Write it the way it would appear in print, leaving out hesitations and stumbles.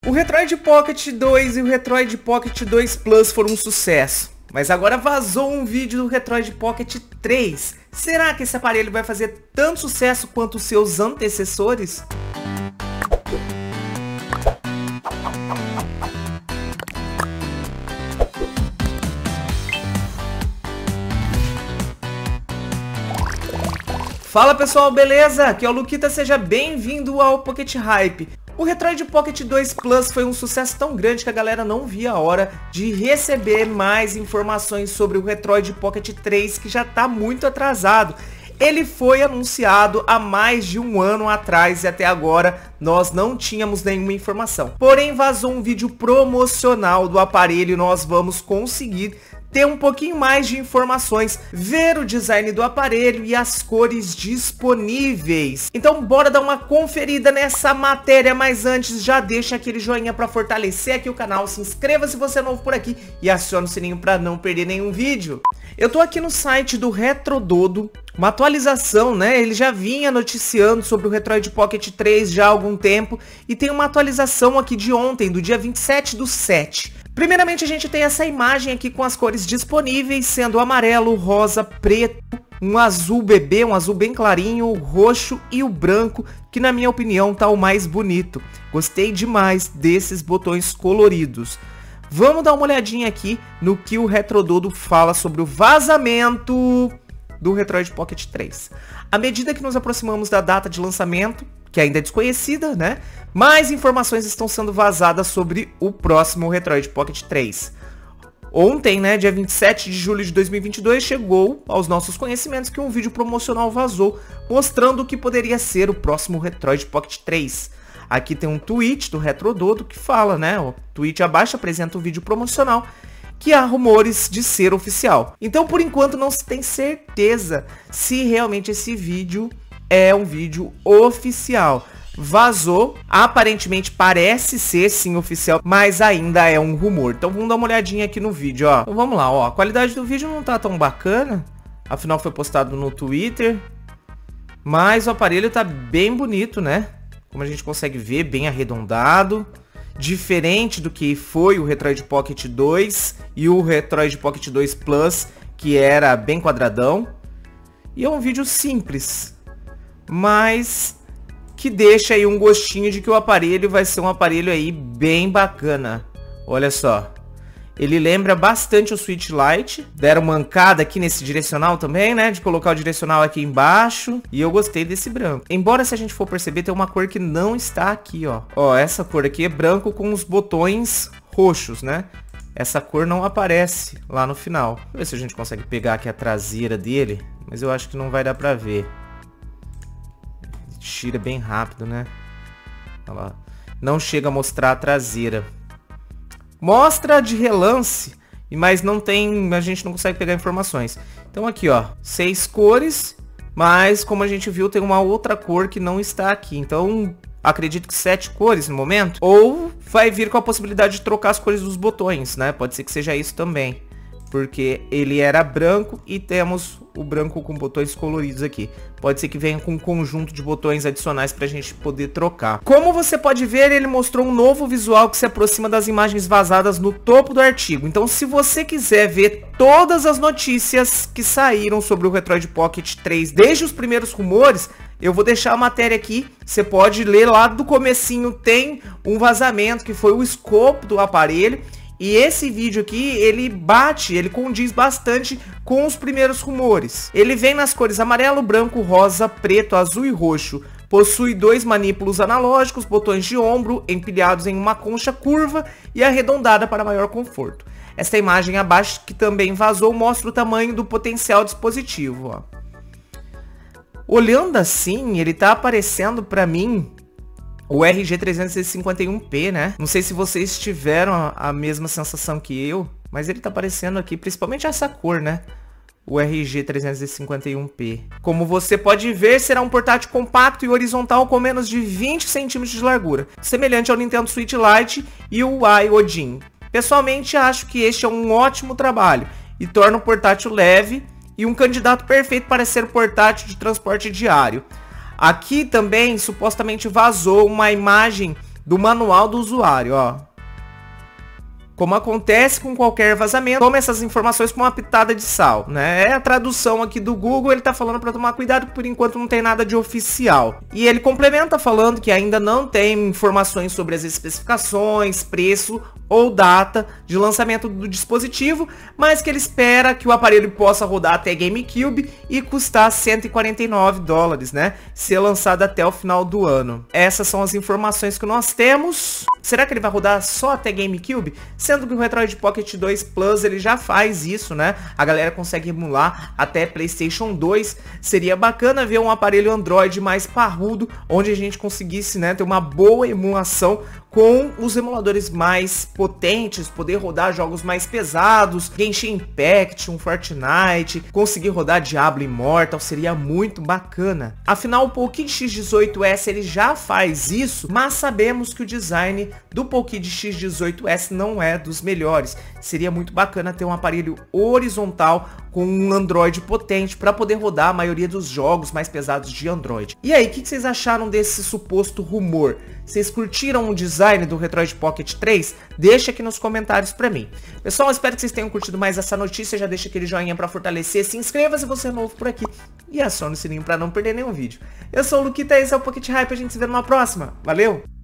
O Retroid Pocket 2 e o Retroid Pocket 2 Plus foram um sucesso, mas agora vazou um vídeo do Retroid Pocket 3. Será que esse aparelho vai fazer tanto sucesso quanto os seus antecessores? Fala pessoal, beleza? Aqui é o Luquita, seja bem-vindo ao Pocket Hype. O Retroid Pocket 2 Plus foi um sucesso tão grande que a galera não via a hora de receber mais informações sobre o Retroid Pocket 3, que já tá muito atrasado. Ele foi anunciado há mais de um ano atrás e até agora nós não tínhamos nenhuma informação. Porém, vazou um vídeo promocional do aparelho e nós vamos conseguir ter um pouquinho mais de informações, ver o design do aparelho e as cores disponíveis. Então bora dar uma conferida nessa matéria, mas antes já deixa aquele joinha para fortalecer aqui o canal, se inscreva se você é novo por aqui e acione o sininho para não perder nenhum vídeo. Eu tô aqui no site do RetroDodo, uma atualização, né? Ele já vinha noticiando sobre o Retroid Pocket 3 já há algum tempo e tem uma atualização aqui de ontem, do dia 27/7. Primeiramente a gente tem essa imagem aqui com as cores disponíveis, sendo o amarelo, rosa, preto, um azul bebê, um azul bem clarinho, o roxo e o branco, que na minha opinião tá o mais bonito. Gostei demais desses botões coloridos. Vamos dar uma olhadinha aqui no que o RetroDodo fala sobre o vazamento do Retroid Pocket 3. À medida que nos aproximamos da data de lançamento, que ainda é desconhecida, né? Mais informações estão sendo vazadas sobre o próximo Retroid Pocket 3. Ontem, né, dia 27 de julho de 2022, chegou aos nossos conhecimentos que um vídeo promocional vazou, mostrando o que poderia ser o próximo Retroid Pocket 3. Aqui tem um tweet do RetroDodo que fala, né, o tweet abaixo apresenta o vídeo promocional, que há rumores de ser oficial. Então, por enquanto, não se tem certeza se realmente esse vídeo é um vídeo oficial. Vazou, aparentemente parece ser sim oficial, mas ainda é um rumor. Então vamos dar uma olhadinha aqui no vídeo, ó. Então vamos lá, ó. A qualidade do vídeo não tá tão bacana, afinal foi postado no Twitter, mas o aparelho tá bem bonito, né? Como a gente consegue ver, bem arredondado, diferente do que foi o Retroid Pocket 2 e o Retroid Pocket 2 Plus, que era bem quadradão. E é um vídeo simples, mas que deixa aí um gostinho de que o aparelho vai ser um aparelho aí bem bacana. Olha só, ele lembra bastante o Switch Lite. Deram mancada aqui nesse direcional também, né, de colocar o direcional aqui embaixo. E eu gostei desse branco. Embora, se a gente for perceber, tem uma cor que não está aqui, ó. Ó, essa cor aqui é branco com os botões roxos, né? Essa cor não aparece lá no final. Vamos ver se a gente consegue pegar aqui a traseira dele, mas eu acho que não vai dar pra ver. Tira bem rápido, né? Olha lá. Não chega a mostrar a traseira. Mostra de relance, mas não tem, a gente não consegue pegar informações. Então aqui, ó, 6 cores, mas como a gente viu, tem uma outra cor que não está aqui. Então acredito que 7 cores no momento. Ou vai vir com a possibilidade de trocar as cores dos botões, né? Pode ser que seja isso também, porque ele era branco e temos o branco com botões coloridos aqui. Pode ser que venha com um conjunto de botões adicionais pra gente poder trocar. Como você pode ver, ele mostrou um novo visual que se aproxima das imagens vazadas no topo do artigo. Então, se você quiser ver todas as notícias que saíram sobre o Retroid Pocket 3, desde os primeiros rumores, eu vou deixar a matéria aqui, você pode ler lá do comecinho, tem um vazamento que foi o escopo do aparelho. E esse vídeo aqui, ele condiz bastante com os primeiros rumores. Ele vem nas cores amarelo, branco, rosa, preto, azul e roxo. Possui 2 manípulos analógicos, botões de ombro, empilhados em uma concha curva e arredondada para maior conforto. Esta imagem abaixo, que também vazou, mostra o tamanho do potencial dispositivo, ó. Olhando assim, ele tá aparecendo para mim o RG351P, né? Não sei se vocês tiveram a mesma sensação que eu, mas ele tá aparecendo aqui, principalmente essa cor, né? O RG351P. Como você pode ver, será um portátil compacto e horizontal com menos de 20 centímetros de largura, semelhante ao Nintendo Switch Lite e o Odin. Pessoalmente, acho que este é um ótimo trabalho e torna o portátil leve e um candidato perfeito para ser portátil de transporte diário. Aqui também supostamente vazou uma imagem do manual do usuário, ó. Como acontece com qualquer vazamento, tome essas informações com uma pitada de sal, né? É a tradução aqui do Google, ele tá falando para tomar cuidado, que por enquanto não tem nada de oficial. E ele complementa falando que ainda não tem informações sobre as especificações, preço ou data de lançamento do dispositivo, mas que ele espera que o aparelho possa rodar até GameCube e custar $149, né? Ser lançado até o final do ano. Essas são as informações que nós temos. Será que ele vai rodar só até GameCube? Sendo que o Retroid Pocket 2 Plus ele já faz isso, né? A galera consegue emular até PlayStation 2. Seria bacana ver um aparelho Android mais parrudo, onde a gente conseguisse, né, ter uma boa emulação com os emuladores mais potentes, poder rodar jogos mais pesados, Genshin Impact, um Fortnite, conseguir rodar Diablo Immortal, seria muito bacana. Afinal, o Pocket X18S ele já faz isso, mas sabemos que o design do Pocket X18S não é dos melhores. Seria muito bacana ter um aparelho horizontal com um Android potente para poder rodar a maioria dos jogos mais pesados de Android. E aí, o que vocês acharam desse suposto rumor? Vocês curtiram o design do Retroid Pocket 3? Deixa aqui nos comentários pra mim. Pessoal, espero que vocês tenham curtido mais essa notícia. Já deixa aquele joinha pra fortalecer. Se inscreva se você é novo por aqui. E acione o sininho pra não perder nenhum vídeo. Eu sou o Luquita, esse é o Pocket Hype. A gente se vê numa próxima. Valeu!